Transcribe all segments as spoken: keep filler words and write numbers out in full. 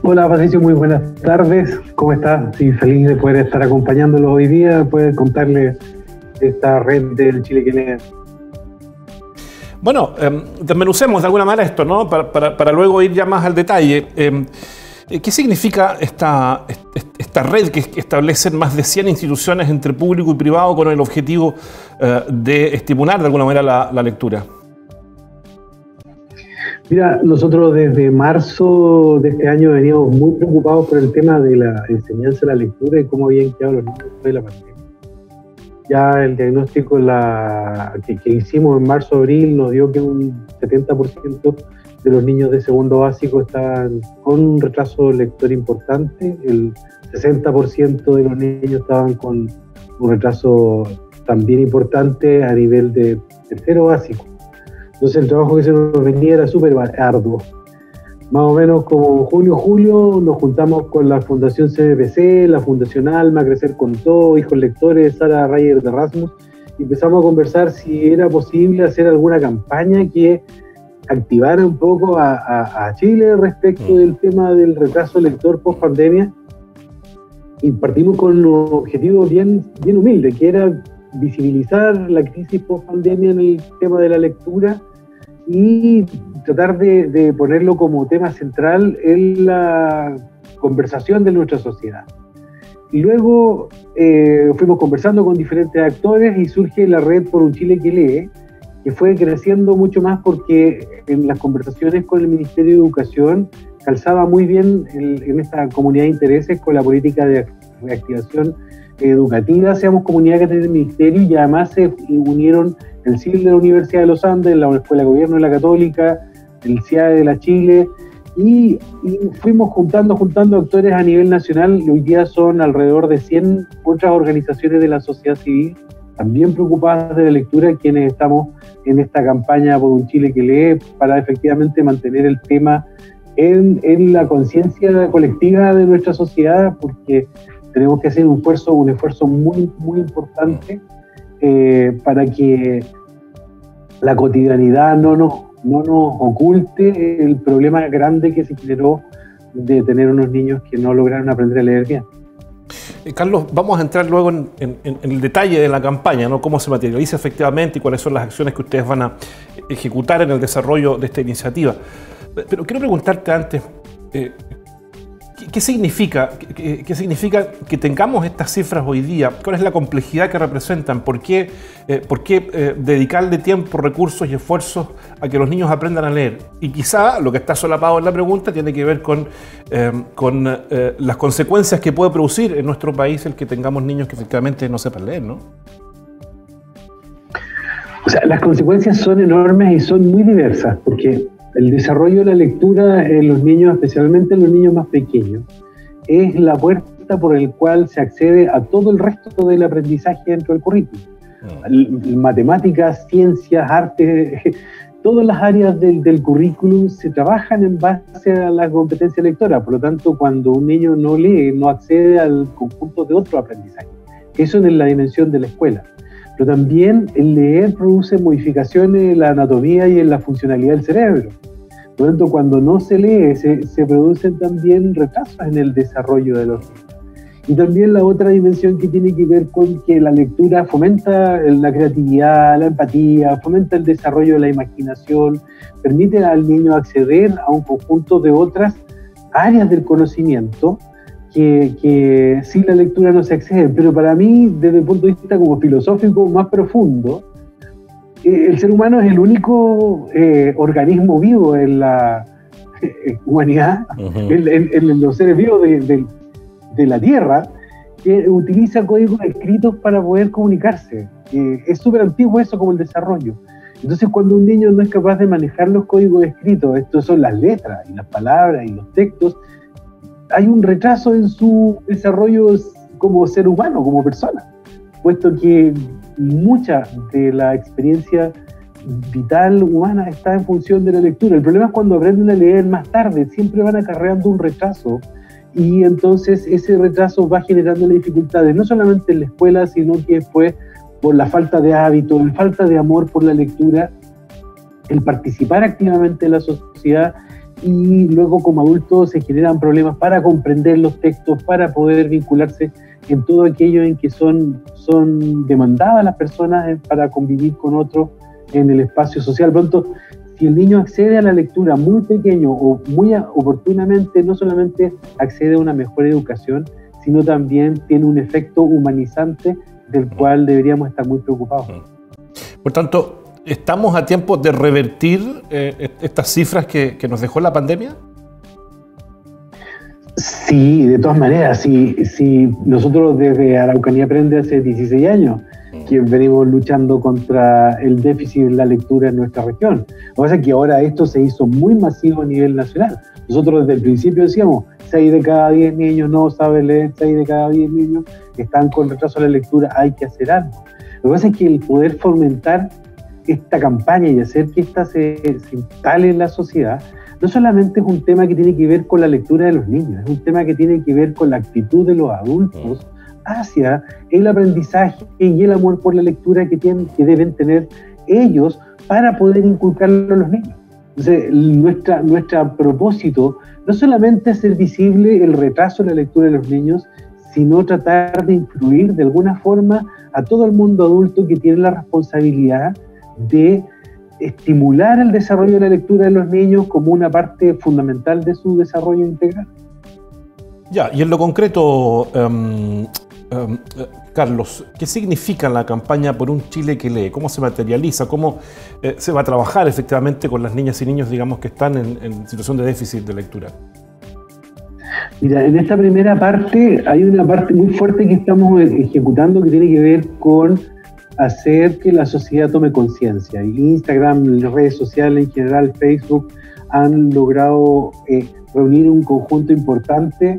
Hola Patricio, muy buenas tardes. ¿Cómo estás? Sí, feliz de poder estar acompañándolo hoy día, poder contarle esta red del Chile que lee. Bueno, eh, desmenucemos de alguna manera esto, ¿no? Para, para, para luego ir ya más al detalle. Eh, ¿Qué significa esta, esta red que establecen más de cien instituciones entre público y privado con el objetivo eh, de estimular de alguna manera la, la lectura? Mira, nosotros desde marzo de este año veníamos muy preocupados por el tema de la enseñanza de la lectura y cómo habían quedado los niños después de la pandemia. Ya el diagnóstico la, que, que hicimos en marzo-abril nos dio que un setenta por ciento de los niños de segundo básico estaban con un retraso lector importante, el sesenta por ciento de los niños estaban con un retraso también importante a nivel de tercero básico. Entonces el trabajo que se nos venía era súper arduo. Más o menos como junio, julio, nos juntamos con la Fundación C D P C, la Fundación Alma, Crecer con Todo, Hijos Lectores, Sara Rayer de Erasmus, y empezamos a conversar si era posible hacer alguna campaña que activara un poco a, a, a Chile respecto del tema del retraso lector post pandemia. Y partimos con un objetivo bien, bien humilde, que era visibilizar la crisis post pandemia en el tema de la lectura y tratar de, de ponerlo como tema central en la conversación de nuestra sociedad. Y luego eh, fuimos conversando con diferentes actores y surge la red Por un Chile que lee, que fue creciendo mucho más porque en las conversaciones con el Ministerio de Educación calzaba muy bien el, en esta comunidad de intereses con la política de reactivación educativa. Seamos comunidad que tiene el Ministerio, y además se unieron el C I L de la Universidad de los Andes, la Escuela de Gobierno de la Católica, el C I A D de la Chile, y, y fuimos juntando, juntando actores a nivel nacional, y hoy día son alrededor de cien otras organizaciones de la sociedad civil, también preocupadas de la lectura, quienes estamos en esta campaña Por un Chile que lee, para efectivamente mantener el tema en, en la conciencia colectiva de nuestra sociedad, porque tenemos que hacer un esfuerzo, un esfuerzo muy, muy importante eh, para que la cotidianidad no nos, no nos oculte el problema grande que se generó de tener unos niños que no lograron aprender a leer bien. Eh, Carlos, vamos a entrar luego en, en, en el detalle de la campaña, ¿no? Cómo se materializa efectivamente y cuáles son las acciones que ustedes van a ejecutar en el desarrollo de esta iniciativa. Pero quiero preguntarte antes, eh, ¿qué, qué significa, qué, qué significa que tengamos estas cifras hoy día? ¿Cuál es la complejidad que representan? ¿Por qué, eh, por qué eh, dedicarle tiempo, recursos y esfuerzos a que los niños aprendan a leer? Y quizá lo que está solapado en la pregunta tiene que ver con, eh, con eh, las consecuencias que puede producir en nuestro país el que tengamos niños que efectivamente no sepan leer, ¿no? O sea, las consecuencias son enormes y son muy diversas, porque el desarrollo de la lectura en los niños, especialmente en los niños más pequeños, es la puerta por la cual se accede a todo el resto del aprendizaje dentro del currículum. Mm. Matemáticas, ciencias, arte, todas las áreas del, del currículum se trabajan en base a la competencia lectora. Por lo tanto, cuando un niño no lee, no accede al conjunto de otro aprendizaje. Eso es la dimensión de la escuela. Pero también el leer produce modificaciones en la anatomía y en la funcionalidad del cerebro. Por lo tanto, cuando no se lee, se, se producen también retrasos en el desarrollo de los niños. Y también la otra dimensión que tiene que ver con que la lectura fomenta la creatividad, la empatía, fomenta el desarrollo de la imaginación, permite al niño acceder a un conjunto de otras áreas del conocimiento que, que sin la lectura no se accede. Pero para mí, desde el punto de vista como filosófico más profundo, eh, el ser humano es el único eh, organismo vivo en la eh, humanidad, uh-huh. en, en, en los seres vivos de, de, de la Tierra, que utiliza códigos escritos para poder comunicarse. Eh, es súper antiguo eso como el desarrollo. Entonces, cuando un niño no es capaz de manejar los códigos escritos, estos son las letras y las palabras y los textos, hay un retraso en su desarrollo como ser humano, como persona, puesto que mucha de la experiencia vital humana está en función de la lectura. El problema es cuando aprenden a leer más tarde, siempre van acarreando un retraso, y entonces ese retraso va generando dificultades, no solamente en la escuela, sino que después por la falta de hábito, la falta de amor por la lectura, el participar activamente en la sociedad y luego como adultos se generan problemas para comprender los textos, para poder vincularse en todo aquello en que son, son demandadas las personas para convivir con otros en el espacio social. Pronto, si el niño accede a la lectura muy pequeño o muy oportunamente, no solamente accede a una mejor educación, sino también tiene un efecto humanizante del cual deberíamos estar muy preocupados. Por tanto, ¿estamos a tiempo de revertir eh, estas cifras que, que nos dejó la pandemia? Sí, de todas maneras. Si, si nosotros desde Araucanía Aprende hace dieciséis años que venimos luchando contra el déficit de la lectura en nuestra región. Lo que pasa es que ahora esto se hizo muy masivo a nivel nacional. Nosotros desde el principio decíamos, seis de cada diez niños no saben leer, seis de cada diez niños están con retraso a la lectura, hay que hacer algo. Lo que pasa es que el poder fomentar esta campaña y hacer que esta se, se instale en la sociedad, no solamente es un tema que tiene que ver con la lectura de los niños, es un tema que tiene que ver con la actitud de los adultos hacia el aprendizaje y el amor por la lectura que, tienen, que deben tener ellos para poder inculcarlo a los niños. Entonces, nuestra, nuestro propósito no solamente es hacer visible el retraso en la lectura de los niños, sino tratar de influir de alguna forma a todo el mundo adulto que tiene la responsabilidad de estimular el desarrollo de la lectura de los niños como una parte fundamental de su desarrollo integral. Ya, y en lo concreto, um, um, Carlos, ¿qué significa la campaña Por un Chile que lee? ¿Cómo se materializa? ¿Cómo eh, se va a trabajar efectivamente con las niñas y niños, digamos, que están en, en situación de déficit de lectura? Mira, en esta primera parte hay una parte muy fuerte que estamos ejecutando que tiene que ver con hacer que la sociedad tome conciencia. Instagram, las redes sociales en general, Facebook, han logrado eh, reunir un conjunto importante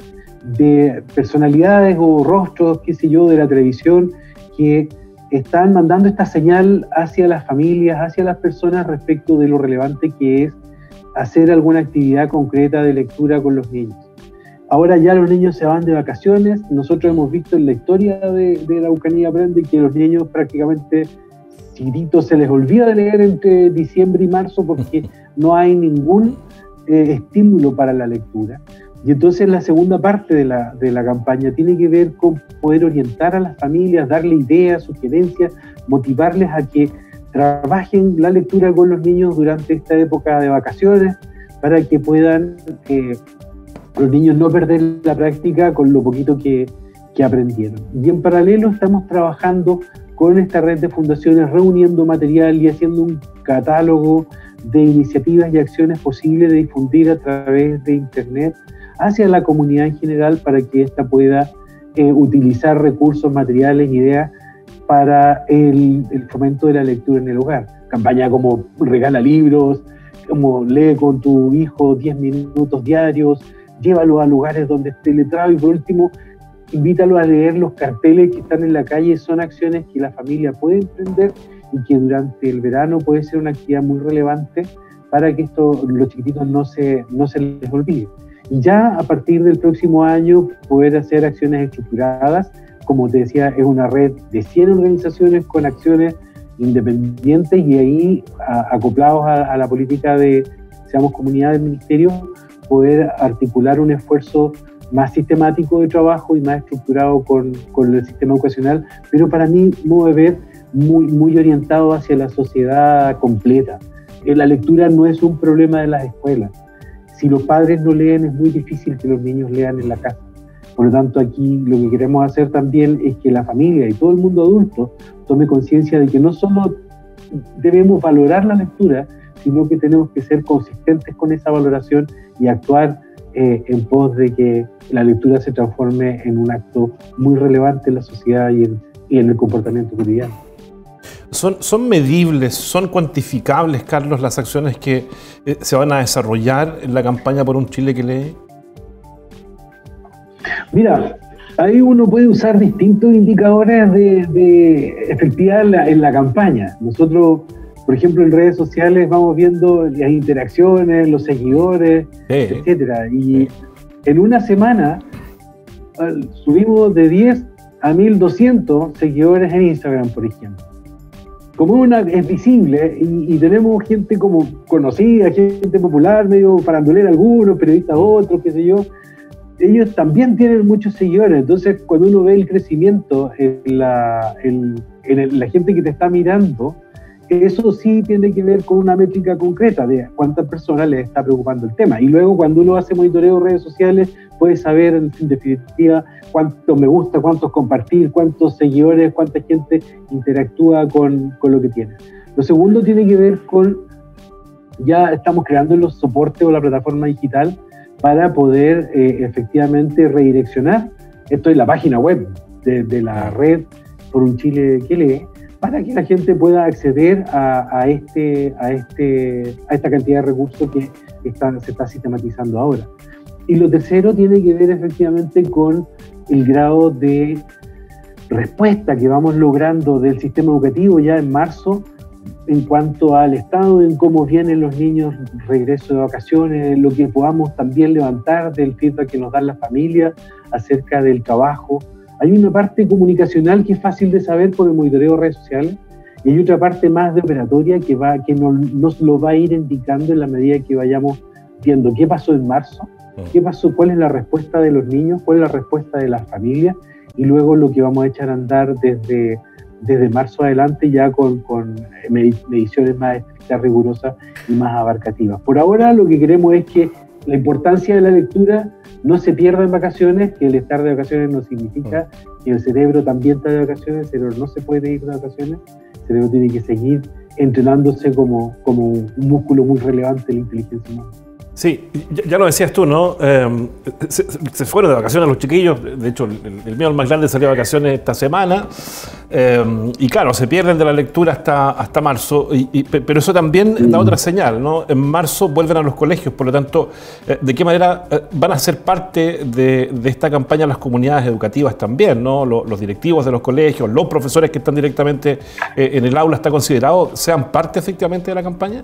de personalidades o rostros, qué sé yo, de la televisión, que están mandando esta señal hacia las familias, hacia las personas respecto de lo relevante que es hacer alguna actividad concreta de lectura con los niños. Ahora ya los niños se van de vacaciones. Nosotros hemos visto en la historia de, de la Araucanía Aprende que los niños prácticamente, chiquitos, se les olvida de leer entre diciembre y marzo porque no hay ningún eh, estímulo para la lectura. Y entonces la segunda parte de la, de la campaña tiene que ver con poder orientar a las familias, darle ideas, sugerencias, motivarles a que trabajen la lectura con los niños durante esta época de vacaciones para que puedan eh, los niños no perder la práctica con lo poquito que, que aprendieron. Y en paralelo estamos trabajando con esta red de fundaciones, reuniendo material y haciendo un catálogo de iniciativas y acciones posibles de difundir a través de Internet hacia la comunidad en general para que ésta pueda eh, utilizar recursos, materiales, ideas para el, el fomento de la lectura en el hogar. Campaña como regala libros, como lee con tu hijo diez minutos diarios, llévalo a lugares donde esté letrado y por último, invítalo a leer los carteles que están en la calle. Son acciones que la familia puede emprender y que durante el verano puede ser una actividad muy relevante para que esto, los chiquititos no se, no se les olvide. Y ya a partir del próximo año poder hacer acciones estructuradas. Como te decía, es una red de cien organizaciones con acciones independientes y ahí a, acoplados a, a la política de Seamos Comunidad del Ministerio, poder articular un esfuerzo más sistemático de trabajo y más estructurado con, con el sistema educacional, pero para mí, modo de ver, muy, muy orientado hacia la sociedad completa. La lectura no es un problema de las escuelas. Si los padres no leen, es muy difícil que los niños lean en la casa. Por lo tanto, aquí lo que queremos hacer también es que la familia y todo el mundo adulto tome conciencia de que no solo debemos valorar la lectura, sino que tenemos que ser consistentes con esa valoración y actuar eh, en pos de que la lectura se transforme en un acto muy relevante en la sociedad y en, y en el comportamiento cotidiano. ¿Son, ¿Son medibles, son cuantificables, Carlos, las acciones que eh, se van a desarrollar en la campaña Por un Chile que lee? Mira, ahí uno puede usar distintos indicadores de, de efectividad en la, en la campaña. Nosotros, por ejemplo, en redes sociales vamos viendo las interacciones, los seguidores, sí, etcétera. Y sí, en una semana subimos de diez a mil doscientos seguidores en Instagram, por ejemplo. como una, es visible y, y tenemos gente como conocida, gente popular, medio farandulera algunos, periodistas otros, qué sé yo, ellos también tienen muchos seguidores. Entonces, cuando uno ve el crecimiento en la, en, en el, la gente que te está mirando, eso sí tiene que ver con una métrica concreta de cuántas personas les está preocupando el tema. Y luego, cuando uno hace monitoreo de redes sociales, puede saber, en definitiva, cuántos me gusta, cuántos compartir, cuántos seguidores, cuánta gente interactúa con, con lo que tiene. Lo segundo tiene que ver con, ya estamos creando los soportes o la plataforma digital para poder eh, efectivamente redireccionar. Esto es la página web de, de la red Por un Chile que lee, para que la gente pueda acceder a, a, este, a, este, a esta cantidad de recursos que está, se está sistematizando ahora. Y lo tercero tiene que ver efectivamente con el grado de respuesta que vamos logrando del sistema educativo ya en marzo en cuanto al estado, en cómo vienen los niños, regreso de vacaciones, lo que podamos también levantar del feedback que nos dan las familias acerca del trabajo. Hay una parte comunicacional que es fácil de saber por el monitoreo de redes sociales y hay otra parte más de operatoria que, va, que nos, nos lo va a ir indicando en la medida que vayamos viendo qué pasó en marzo, qué pasó, cuál es la respuesta de los niños, cuál es la respuesta de las familias y luego lo que vamos a echar a andar desde, desde marzo adelante ya con, con mediciones más estrictas, rigurosas y más abarcativas. Por ahora lo que queremos es que la importancia de la lectura no se pierda en vacaciones, que el estar de vacaciones no significa que el cerebro también está de vacaciones, el cerebro no se puede ir de vacaciones, el cerebro tiene que seguir entrenándose como, como un músculo muy relevante de la inteligencia humana. Sí, ya, ya lo decías tú, ¿no? Eh, se, se fueron de vacaciones los chiquillos, de hecho el, el mío, el más grande, salió de vacaciones esta semana, eh, y claro, se pierden de la lectura hasta, hasta marzo, y, y, pero eso también da otra señal, ¿no? En marzo vuelven a los colegios, por lo tanto, eh, ¿de qué manera eh, van a ser parte de, de esta campaña las comunidades educativas también, ¿no? Los, los directivos de los colegios, los profesores que están directamente eh, en el aula, ¿está considerado sean parte efectivamente de la campaña?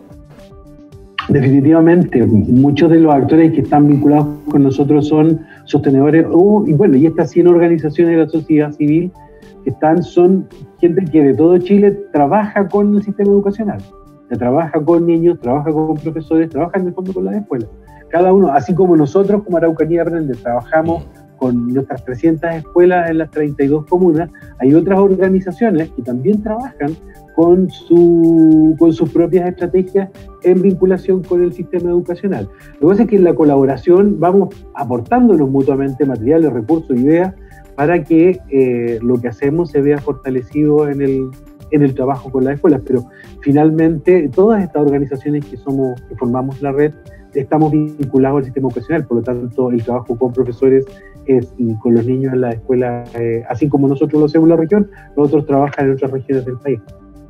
Definitivamente, muchos de los actores que están vinculados con nosotros son sostenedores, uh, y bueno, y estas cien organizaciones de la sociedad civil que están, son gente que de todo Chile trabaja con el sistema educacional, trabaja con niños, trabaja con profesores, trabaja en el fondo con las escuelas. Cada uno, así como nosotros como Araucanía Aprende, trabajamos con nuestras trescientas escuelas en las treinta y dos comunas, hay otras organizaciones que también trabajan con, su, con sus propias estrategias en vinculación con el sistema educacional. Lo que pasa es que en la colaboración vamos aportándonos mutuamente materiales, recursos, ideas, para que eh, lo que hacemos se vea fortalecido en el, en el trabajo con las escuelas. Pero finalmente todas estas organizaciones que, somos, que formamos la red estamos vinculados al sistema educacional, por lo tanto el trabajo con profesores es, y con los niños en la escuela, eh, así como nosotros lo hacemos en la región, nosotros trabajan en otras regiones del país.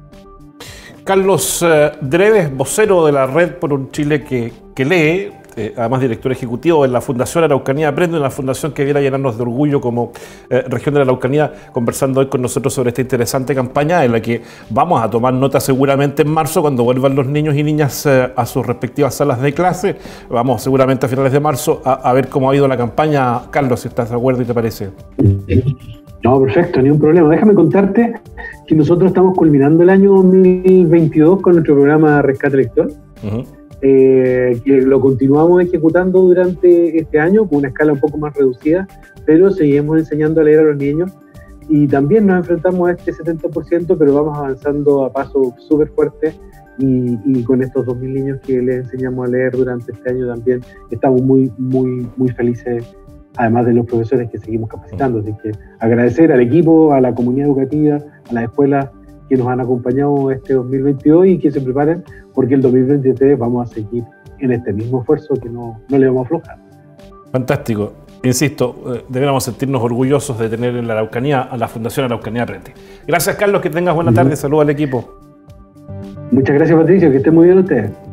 Carlos eh, Dreves, vocero de la Red Por un Chile que, que lee, eh, además director ejecutivo en la Fundación Araucanía Aprende, una fundación que viene a llenarnos de orgullo como eh, región de la Araucanía, conversando hoy con nosotros sobre esta interesante campaña en la que vamos a tomar nota seguramente en marzo cuando vuelvan los niños y niñas eh, a sus respectivas salas de clase. Vamos seguramente a finales de marzo a, a ver cómo ha ido la campaña. Carlos, si estás de acuerdo y te parece. No, perfecto, ni un problema. Déjame contarte que nosotros estamos culminando el año dos mil veintidós con nuestro programa Rescate Lector, uh-huh. eh, que lo continuamos ejecutando durante este año con una escala un poco más reducida, pero seguimos enseñando a leer a los niños y también nos enfrentamos a este setenta por ciento, pero vamos avanzando a paso súper fuerte y, y con estos dos mil niños que les enseñamos a leer durante este año también estamos muy, muy, muy felices, además de los profesores que seguimos capacitando. Así que agradecer al equipo, a la comunidad educativa, a las escuelas que nos han acompañado este dos mil veintidós y que se preparen, porque el dos mil veintitrés vamos a seguir en este mismo esfuerzo que no, no le vamos a aflojar. Fantástico. Insisto, eh, deberíamos sentirnos orgullosos de tener en la Araucanía a la Fundación Araucanía Aprende. Gracias, Carlos, que tengas buena tarde. Uh-huh. Saludos al equipo. Muchas gracias, Patricio, que estén muy bien ustedes.